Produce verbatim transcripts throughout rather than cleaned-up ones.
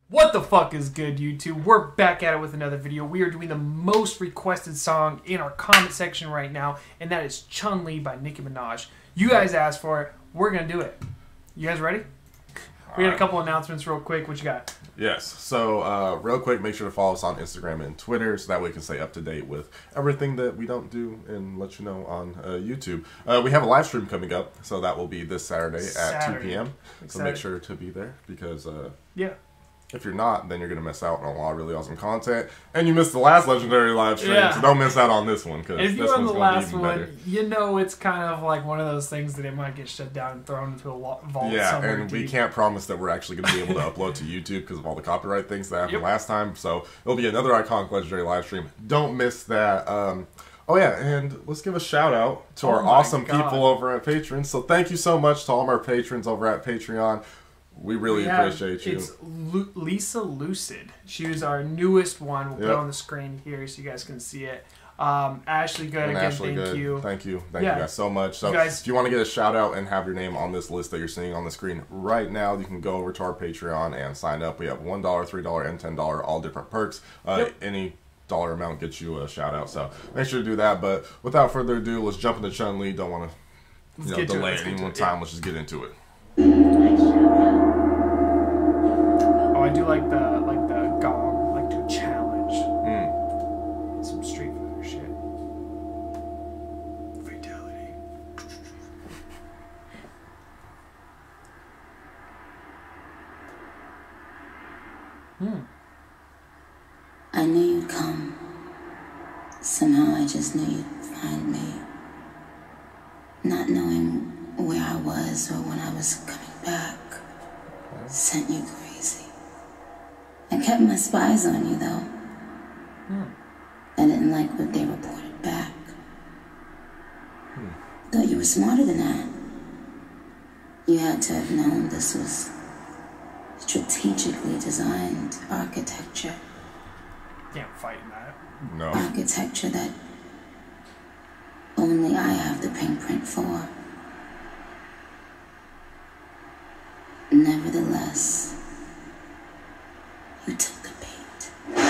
What the fuck is good, YouTube? We're back at it with another video. We are doing the most requested song in our comment section right now, and that is Chun-Li by Nicki Minaj. You guys asked for it. We're going to do it. You guys ready? We got a couple announcements real quick. What you got? Yes. So, uh, real quick, make sure to follow us on Instagram and Twitter so that way we can stay up to date with everything that we don't do and let you know on uh, YouTube. Uh, we have a live stream coming up, so that will be this Saturday, Saturday. at two p m So make sure to be there because... Uh, yeah. If you're not, then you're going to miss out on a lot of really awesome content. And you missed the last Legendary live stream, yeah. so don't miss out on this one. Cause if this you're on one's the gonna last be even one, better. you know it's kind of like one of those things that it might get shut down and thrown into a vault yeah, somewhere and deep. we can't promise that we're actually going to be able to upload to YouTube because of all the copyright things that happened yep. last time. So it'll be another iconic Legendary live stream. Don't miss that. Um, oh, yeah, and let's give a shout out to oh our awesome God. people over at Patreon. So thank you so much to all of our patrons over at Patreon. We really yeah, appreciate you. It's Lu Lisa Lucid. She was our newest one. We'll yep. put it on the screen here so you guys can see it. Um, Ashley Good, and again, Ashley thank Good. you. Thank you. Thank yeah. you guys so much. So you guys, if you want to get a shout out and have your name on this list that you're seeing on the screen right now, you can go over to our Patreon and sign up. We have one dollar, three dollars, and ten dollars, all different perks. Uh, yep. Any dollar amount gets you a shout out. So make sure to do that. But without further ado, let's jump into Chun-Li. Don't want to you know, delay it any more time. Yeah. Let's just get into it. Oh, I do like the like the gong, like to challenge. Mm. Some Street Fighter shit. Fatality. Hmm. I knew you'd come. Somehow I just knew you'd find me. Not knowing where I was or when I was coming back sent you crazy. I kept my spies on you, though. Hmm. I didn't like what they reported back. Hmm. Thought you were smarter than that. You had to have known this was strategically designed architecture. Can't fight in that. No. Architecture that only I have the pink print for. Nevertheless, you took the bait.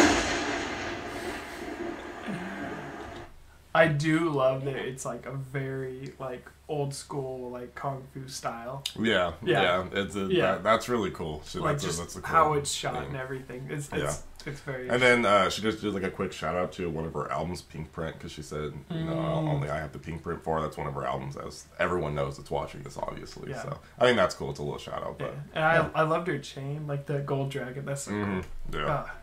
I do love that it's like a very like old school like kung fu style. Yeah, yeah, yeah. it's a, yeah. That, that's really cool. So like that's just a, that's a cool how it's shot thing. and everything. It's it's yeah. it's very. And then uh, she just did like a quick shout out to one of her albums, Pink Print, because she said, you know, mm. only I have the Pink Print for. That's one of her albums, as everyone knows that's watching this, obviously. Yeah. So I think that's cool. It's a little shout out, but yeah. And yeah. I I loved her chain, like the gold dragon. That's so mm-hmm. cool. Yeah. Ah.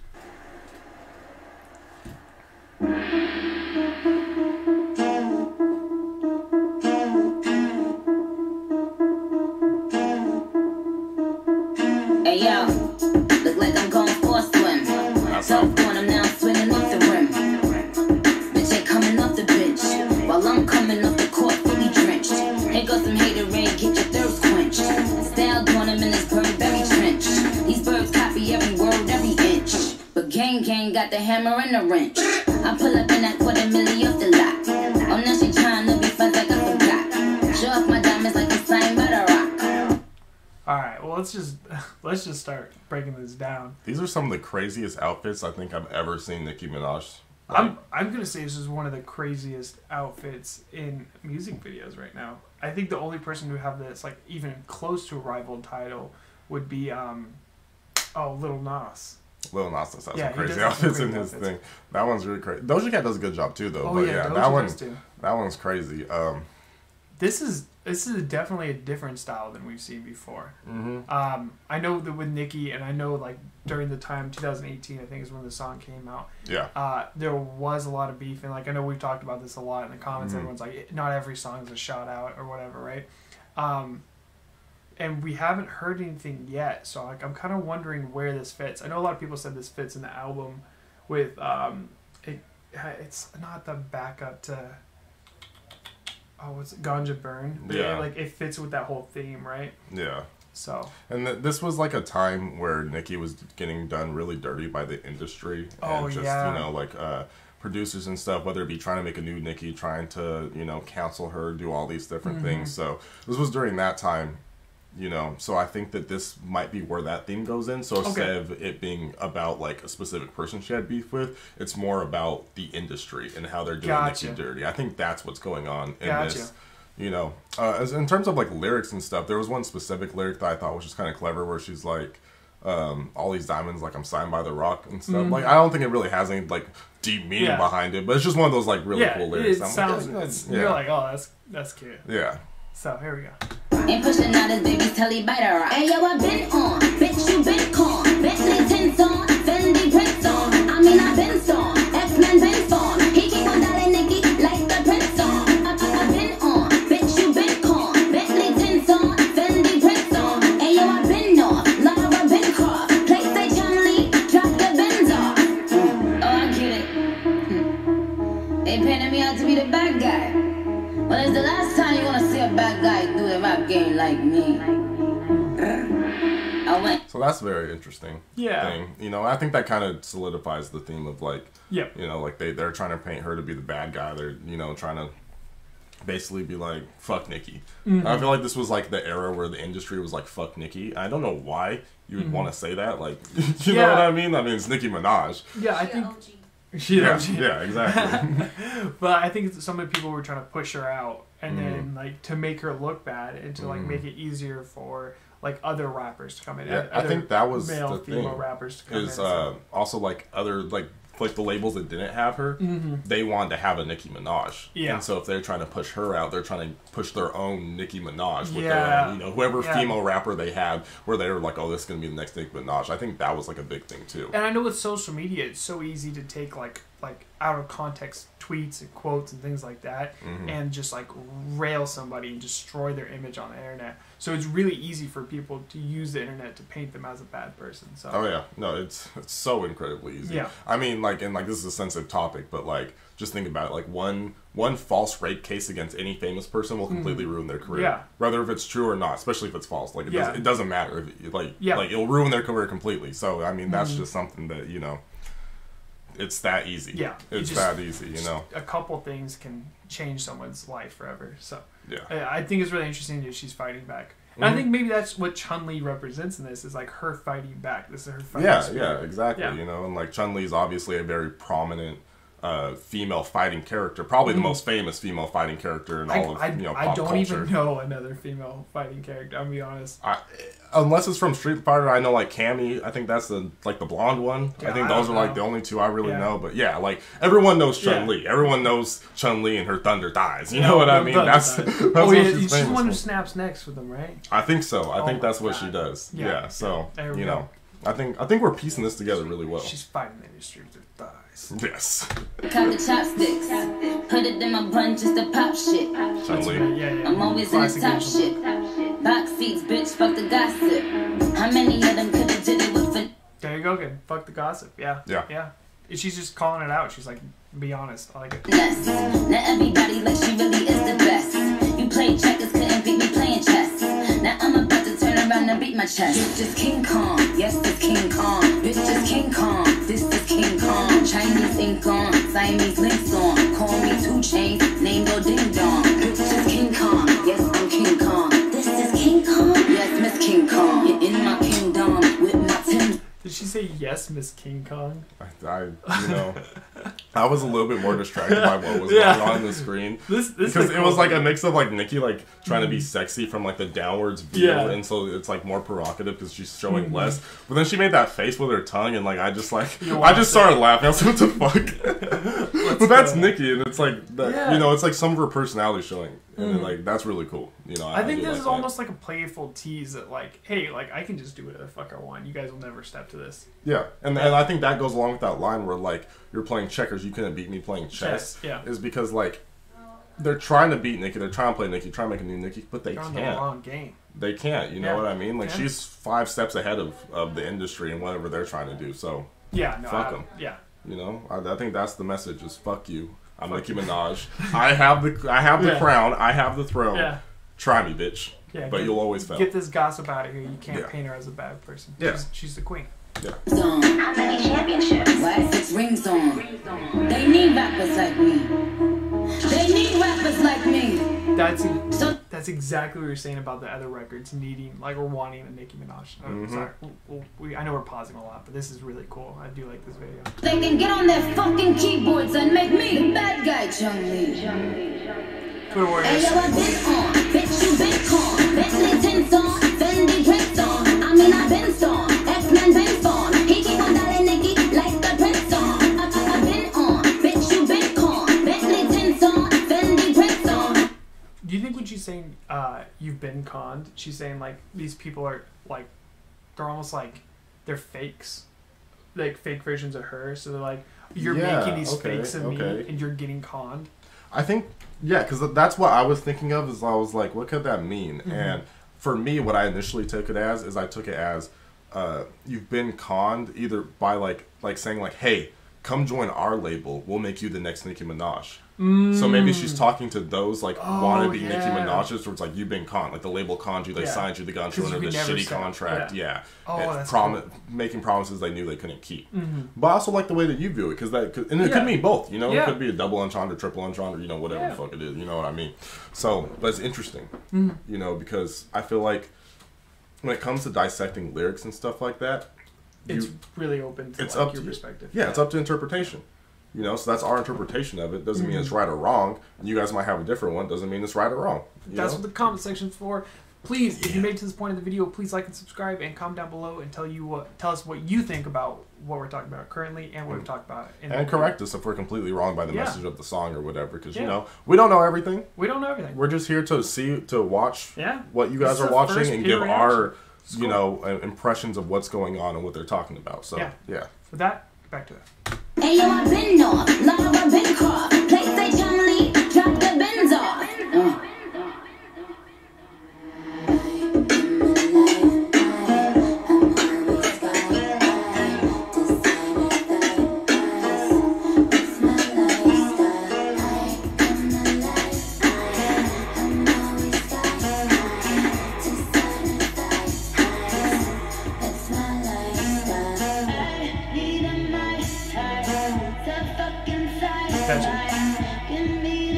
Hey yo, look like I'm going for a swim. Tough on him now, swinging off the rim. Bitch ain't coming off the bench, while I'm coming off the court fully drenched. Here goes some hater rain, get your thirst quenched. Style on him in this Burberry trench. These birds copy every word, every inch. But gang gang got the hammer and the wrench. I pull up in that quarter milli off the lot. Oh, now she trying to be friends like I forgot. Show off my diamonds like I'm signed by the rock. All right, well let's just let's just start breaking this down. These are some of the craziest outfits I think I've ever seen Nicki Minaj. Like, I'm I'm gonna say this is one of the craziest outfits in music videos right now. I think the only person who have this like even close to a rival title would be um oh Lil Nas. Lil Nas does have Yeah, some he crazy does have some outfits in crazy his outfits. thing. That one's really crazy. Doja Cat does a good job too, though. Oh but yeah, yeah, Doja that one, does too. that one's crazy. Um, This is this is definitely a different style than we've seen before. mm-hmm. Um, I know that with Nicki, and I know like during the time twenty eighteen, I think is when the song came out. Yeah. Uh, there was a lot of beef, and like I know we've talked about this a lot in the comments. Mm-hmm. Everyone's like, not every song is a shout out or whatever, right? Um, and we haven't heard anything yet, so like I'm kind of wondering where this fits. I know a lot of people said this fits in the album with um, it. It's not the backup to. Oh, what's it? Ganja Burn. But Yeah. It, like it fits with that whole theme, right? Yeah. So. And th this was like a time where Nicki was getting done really dirty by the industry. Oh, and just, yeah. you know, like uh, producers and stuff, whether it be trying to make a new Nicki, trying to, you know, cancel her, do all these different Mm-hmm. things. So this was during that time. you know, so I think that this might be where that theme goes in. So instead Okay. of it being about like a specific person she had beef with, it's more about the industry and how they're doing Gotcha. Nicki dirty. I think that's what's going on in Gotcha. this. You know, uh, as in terms of like lyrics and stuff, there was one specific lyric that I thought was just kind of clever, where she's like, um, "All these diamonds, like I'm signed by the Rock" and stuff. Like I don't think it really has any like deep meaning Yeah. behind it, but it's just one of those like really Yeah, cool lyrics. it I'm sounds. like, it's, yeah, You're like, oh, that's that's cute. yeah. So here we go. Ain't pushing out his baby's telly by the rock. Hey yo, I been on, bitch you been con. Bentley tints on, Fendi prints on. I mean I been on, X-Men been on. He keep on dialing Nicki like the prince on. I, I, I been on, bitch you been con. Bentley tints on, Fendi prints on. Hey yo, I been on, Lara been cross. Play say Chun-Li, drop the Benz off. Oh I get it. Hmm. They painted me out to be the bad guy. When is the last time you wanna see a bad guy do the rap game like me? I went. So that's a very interesting Yeah. thing. You know, I think that kind of solidifies the theme of like, Yep. you know, like they, they're trying to paint her to be the bad guy. They're, you know, trying to basically be like, fuck Nicki. Mm-hmm. I feel like this was like the era where the industry was like, fuck Nicki. I don't know why you would want to say that. Like, you know Yeah. what I mean? I mean, it's Nicki Minaj. Yeah, I think. She, Yeah, she, yeah, exactly. But I think it's so many people were trying to push her out, and Mm-hmm. then like to make her look bad, and to like make it easier for like other rappers to come in. Yeah, I other think that was male, the female thing, rappers to come is in. uh, also like other like like the labels that didn't have her, they wanted to have a Nicki Minaj. Yeah. And so if they're trying to push her out, they're trying to push their own Nicki Minaj with their Yeah. own, you know, whoever Yeah. female rapper they had, where they were like, oh, this is gonna be the next Nicki Minaj. I think that was like a big thing too. And I know with social media, it's so easy to take like like out of context tweets and quotes and things like that, Mm-hmm. and just like rail somebody and destroy their image on the internet. So it's really easy for people to use the internet to paint them as a bad person. So Oh yeah, no, it's it's so incredibly easy. Yeah. I mean, like, and like this is a sensitive topic, but like, just think about it. Like one one false rape case against any famous person will completely ruin their career. Mm-hmm. Yeah. Whether if it's true or not, especially if it's false. Like it Yeah. doesn't it doesn't matter. If it, like Yeah. like it'll ruin their career completely. So I mean, that's Mhm. just something that you know. It's that easy. Yeah, you It's just- that easy. You know. a couple things can change someone's life forever. So Yeah. I, I think it's really interesting that she's fighting back. And I Mhm. think maybe that's what Chun-Li represents in this, is like her fighting back. This is her fighting Yeah, spirit. yeah, exactly. Yeah. You know, and like Chun Li is obviously a very prominent uh, female fighting character, probably the most famous female fighting character in Mm-hmm. I, all of I, you know I pop don't culture. even know another female fighting character. I'm gonna be honest. I, unless it's from Street Fighter, I know like Cammy. I think that's the like the blonde one. Yeah, I think I those are don't like know. the only two I really Yeah. know. But yeah, like everyone knows Yeah. Chun Li. Everyone knows Chun Li and her thunder dies. You know what I Her mean? thunder That's, dies. that's oh what yeah, she's she's the famous one who for. snaps next with them, right? I think so. I Oh think my that's what God. she does. Yeah. Yeah. so There we you go. know, I think I think we're piecing this together really well. She's fighting the industry with her thighs. Yes. Cut the chopsticks. Put it in my bun just to pop shit. Chun Li. Yeah, yeah. I'm always in Classic the top example. shit. Box seats, bitch, fuck the gossip. How many of them could've did it with fin- There you go, good. Fuck the gossip. Yeah. Yeah. Yeah. She's just calling it out. She's like, be honest. I like it. finesse? Not everybody like she really is the best. You played checkers, couldn't beat me playing chess. Now I'm about to turn around and beat my chest. Bitch is King Kong, yes, it's King Kong. Bitch is King Kong, this is King Kong. Chinese ink on, Siamese links on. Call me Two Chainz, name go Ding Dong. Bitch is King Kong, yes, I'm King Kong. This is King Kong, yes, Miss King Kong. You're in my kingdom with my Tim. Did she say yes, Miss King Kong? I, I you know, I was a little bit more distracted by what was Yeah. going on in the screen. This, this Because is it cool. was like a mix of like Nicki like trying to be sexy from like the downwards view, Yeah. and so it's like more provocative because she's showing Mhm. less. But then she made that face with her tongue, and like I just like You I want just to- started laughing. I was like, what the fuck? But that's go. Nicki, and it's like that, Yeah. you know, it's like some of her personality showing, and then, Mhm. like that's really cool. You know, I, I think do this like is that. almost like a playful tease that, like, hey, like I can just do whatever the fuck I want. You guys will never step to this. Yeah, and and I think that goes along with that line where like you're playing checkers, you couldn't beat me playing chess. Chess, yeah. Is because like they're trying to beat Nicki, they're trying to play Nicki, trying to make a new Nicki, but they They're on the can't. wrong game. They can't. You know Yeah. what I mean? Like Yeah. she's five steps ahead of, of the industry and whatever they're trying to do. So Yeah, no, Fuck I- 'em. Yeah, you know, I, I think that's the message: is fuck you. I'm Nicki Minaj. I have the I have the Yeah. crown. I have the throne. yeah, Try me, bitch. yeah. But get, you'll always fail. get this gossip out of here. You can't Yeah. paint her as a bad person. Yeah. She's, she's the queen. How many championships? Why six rings on? They need rappers like me. They need rappers like me. That's So that's that's exactly what you're saying about the other records needing, like, or wanting a Nicki Minaj. Oh, Mhm. Sorry, we, we, I know we're pausing a lot, but this is really cool. I do like this video. They can get on their fucking keyboards and make me the bad guy, Chung-Li. Twitter Hey, Warriors. yo, I've been on, bitch, you been con. Bentley tints on, Fendi drinks on. I mean, I've been storm, X-Men been spawn. He keep on dialing Nicki like the Prince song. I- I- I've been on, bitch, you been con. Bentley tints on, Fendi drinks on. Do you think when she's saying uh, you've been conned, she's saying like these people are like they're almost like they're fakes, like fake versions of her. So they're like you're Yeah, making these okay, fakes of me, okay. and you're getting conned. I think, yeah, because that's what I was thinking of. Is I was like, what could that mean? Mm-hmm. And for me, what I initially took it as is I took it as uh, you've been conned either by like like saying like, hey, come join our label, we'll make you the next Nicki Minaj. Mm. So maybe she's talking to those like Oh, wannabe Nicki yeah. Minaj's, where it's like you've been conned, like the label conned you, they Yeah. signed you, they got you 'Cause under you this could never shitty sell. contract, Yeah. yeah, Oh, and that's promi- cool. making promises they knew they couldn't keep. Mhm. But I also like the way that you view it, because that could, and it Yeah. could mean both, you know, Yeah. it could be a double entendre, triple entendre, you know, whatever Yeah. the fuck it is, you know what I mean? So that's interesting, Mhm. you know, because I feel like when it comes to dissecting lyrics and stuff like that, It's you, really open to it's like up your to you. perspective. Yeah, it's up to interpretation. You know, so that's our interpretation of it. Doesn't mean it's right or wrong. And you guys might have a different one. Doesn't mean it's right or wrong. You That's know? what the comment section's for. Please, if you made it to this point of the video, please like and subscribe and comment down below and tell you what tell us what you think about what we're talking about currently and what we've talked about. In the and video. correct us if we're completely wrong by the Yeah. message of the song or whatever. Because, Yeah. you know, we don't know everything. We don't know everything. We're just here to see, to watch Yeah. what you This guys is are the watching first and peer give our, reaction. It's you cool. know, uh, impressions of what's going on and what they're talking about. So, Yeah. yeah. With that, back to that. Hey, yo, I've been off, Laura been caught. Play say Chung-Li, drop the Benz off. Uh. Catch it.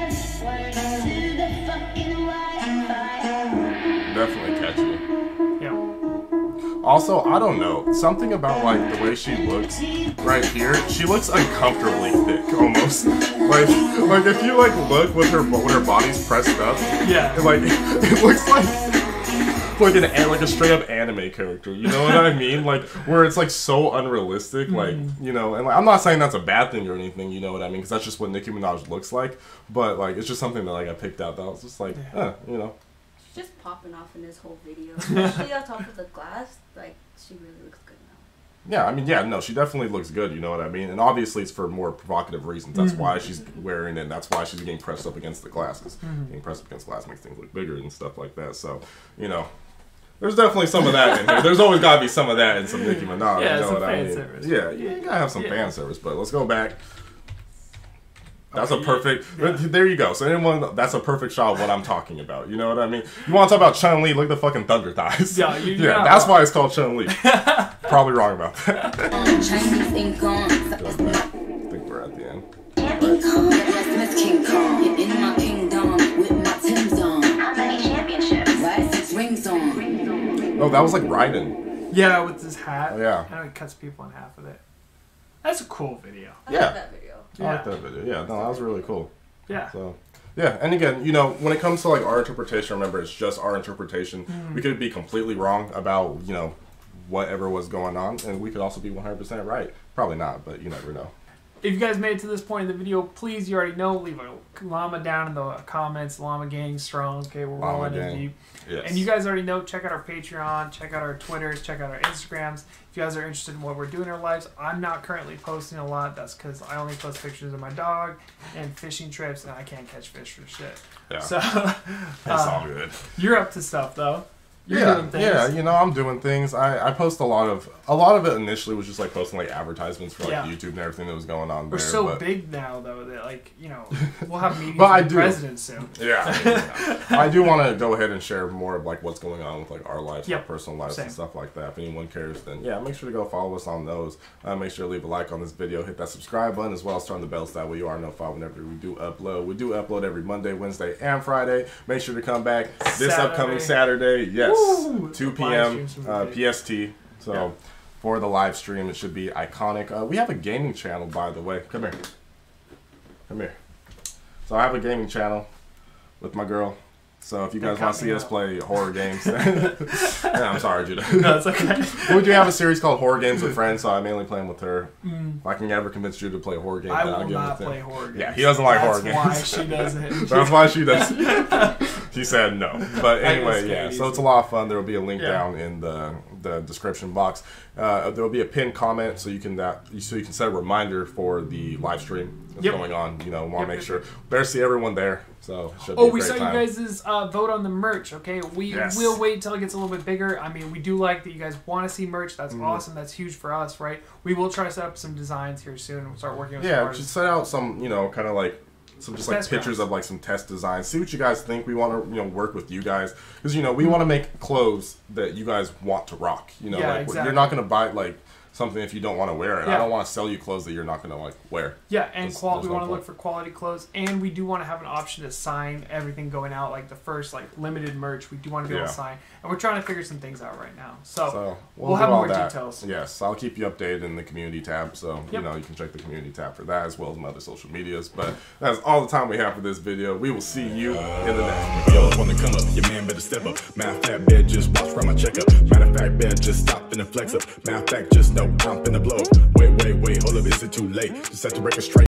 Definitely catchy. Yeah. Also, I don't know. Something about, like, the way she looks right here. She looks uncomfortably thick, almost. Like, like if you, like, look with her, when her body's pressed up, Yeah. it, like, it looks like like an an- like a straight up anime character. You know what I mean? Like where it's like so unrealistic. Like you know, and like, I'm not saying that's a bad thing or anything. You know what I mean? Because that's just what Nicki Minaj looks like. But like it's just something that like I picked out that I was just like, Yeah. eh, you know. She's just popping off in this whole video, especially on top of the glass. Like she really looks good now. Yeah, I mean, yeah, no, she definitely looks good. You know what I mean? And obviously, it's for more provocative reasons. That's why she's wearing it. And that's why she's getting pressed up against the glasses. Getting pressed up against glass makes things look bigger and stuff like that. So, you know, there's definitely some of that in here. There's always got to be some of that in some Nicki Minaj. Yeah, you know some what I fan mean? service. Yeah, yeah, you gotta have some Yeah. fan service. But let's go back. That's Okay, a perfect. yeah. There you go. So anyone, that's a perfect shot of what I'm talking about. You know what I mean? You want to talk about Chun Li? Look at the fucking thunder thighs. Yeah, you- yeah. yeah. That's why it's called Chun Li. Probably wrong about that. Chinese ink on. I think we're at the end. King Kong, that's Miss King Kong. In my kingdom, with my Tim's on. How many championships? Why six rings on? Oh, that was like Raiden. Yeah, with his hat. Oh, yeah. I know he cuts people in half with it. That's a cool video. I Yeah. like that video. I like that video. Yeah, no, that was really cool. Yeah. So, yeah, and again, you know, when it comes to like our interpretation, remember it's just our interpretation. Mm. We could be completely wrong about you know whatever was going on, and we could also be one hundred percent right. Probably not, but you never know. If you guys made it to this point in the video, please, you already know, leave a llama down in the comments. Llama gang strong. Okay, we're Llama rolling in gang. deep. Yes. And you guys already know, check out our Patreon, check out our Twitters, check out our Instagrams. If you guys are interested in what we're doing in our lives, I'm not currently posting a lot. That's because I only post pictures of my dog and fishing trips, and I can't catch fish for shit. Yeah. So, It's uh, all good. you're up to stuff, though. You're yeah, doing things. yeah, you know, I'm doing things. I, I post a lot of a lot of it initially was just like posting like advertisements for like Yeah. YouTube and everything that was going on We're there. so but, big now, though, that like you know we'll have meetings But I with the do. president soon. Yeah, I, mean, yeah. I do want to go ahead and share more of like what's going on with like our lives, Yep. our personal lives, Same. and stuff like that. If anyone cares, then yeah, make sure to go follow us on those. Uh, make sure to leave a like on this video, hit that subscribe button, as well as turn the bell so that way you are notified whenever we do upload. We do upload every Monday, Wednesday, and Friday. Make sure to come back this Saturday. upcoming Saturday. Yes, Woo! two The live p.m. streams Uh, will be P S T. So. Yeah. For the live stream, it should be iconic. Uh, we have a gaming channel, by the way. Come here. Come here. So I have a gaming channel with my girl. So if you guys They want cut to me see us out. play horror games, yeah, I'm sorry, Judah. No, it's okay. We do have a series called Horror Games with Friends, so I mainly play them with her. Mm. If I can ever convince Judah to play a horror game, I then I'll will give not it to play him. horror games. Yeah, he doesn't like That's horror why games. she doesn't. That's why she does. She said no. But I anyway, just yeah. can't So use it's a lot of fun. There will be a link Yeah. down in the the description box. Uh, there will be a pinned comment, so you can that so you can set a reminder for the live stream that's Yep. going on. You know, want to Yep, make yep, sure yep. better see everyone there. So it should be Oh, a we great saw time. you guys' uh, vote on the merch. Okay, we Yes. will wait until it gets a little bit bigger. I mean, we do like that you guys want to see merch. That's Mm-hmm. awesome. That's huge for us, right? We will try to set up some designs here soon. We'll start working on some Yeah, artists. just set out some, you know, kind of like some just like Test pictures runs. of like some test designs. See what you guys think. We want to, you know, work with you guys because you know we want to make clothes that you guys want to rock. You know, Yeah, like exactly. you're not gonna buy like something if you don't want to wear it. I Yeah. don't want to sell you clothes that you're not gonna like wear. Yeah, and There's- qual- there's we no want to point. look for quality clothes, and we do want to have an option to sign everything going out, like the first like limited merch. We do want to be able to Yeah. sign, and we're trying to figure some things out right now. So, So we'll, do have all more that. details. Yes, I'll keep you updated in the community tab. So Yep. you know you can check the community tab for that as well as my other social medias. But that's all the time we have for this video. We will see you in the next. Yo, wanna come up, your man better step up. Matter of fact, bet just watch from my checkup. Matter of fact, bet just stop and flex up. Matter of fact, just know I'm finna blow up. Wait, wait, wait, hold up, is it too late? Just have to break it straight.